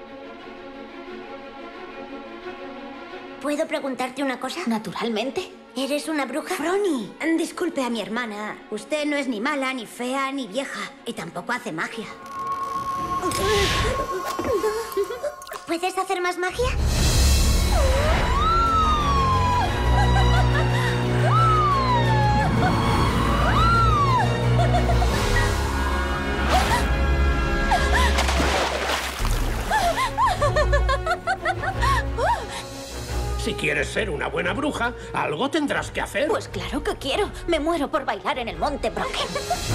¿Puedo preguntarte una cosa? Naturalmente. ¿Eres una bruja? Ronnie, disculpe a mi hermana. Usted no es ni mala, ni fea, ni vieja. Y tampoco hace magia. ¿Puedes hacer más magia? Si quieres ser una buena bruja, algo tendrás que hacer. Pues claro que quiero. Me muero por bailar en el Monte Brocken.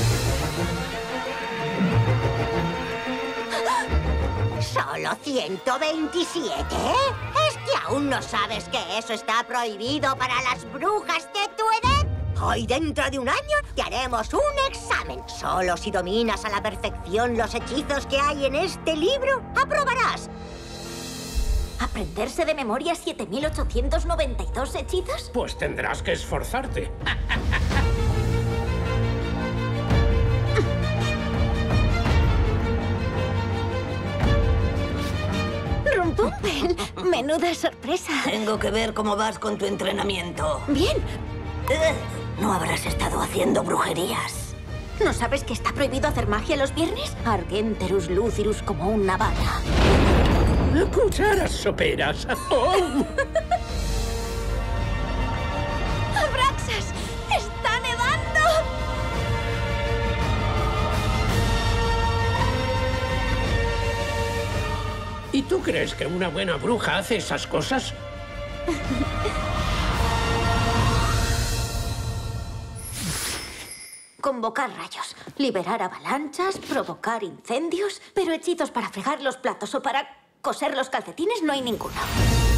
¿Solo 127? ¿Es que aún no sabes que eso está prohibido para las brujas de tu edad? Hoy, dentro de un año, te haremos un examen. Solo si dominas a la perfección los hechizos que hay en este libro, aprobarás. ¿Aprenderse de memoria 7.892 hechizos? Pues tendrás que esforzarte. Rumpumpel, menuda sorpresa. Tengo que ver cómo vas con tu entrenamiento. Bien. No habrás estado haciendo brujerías. ¿No sabes que está prohibido hacer magia los viernes? Argenterus lucidus como una bala. Cucharas soperas. ¡Oh! ¡Abraxas! ¡Está nevando! ¿Y tú crees que una buena bruja hace esas cosas? Convocar rayos, liberar avalanchas, provocar incendios, pero hechizos para fregar los platos o para coser los calcetines no hay ninguno.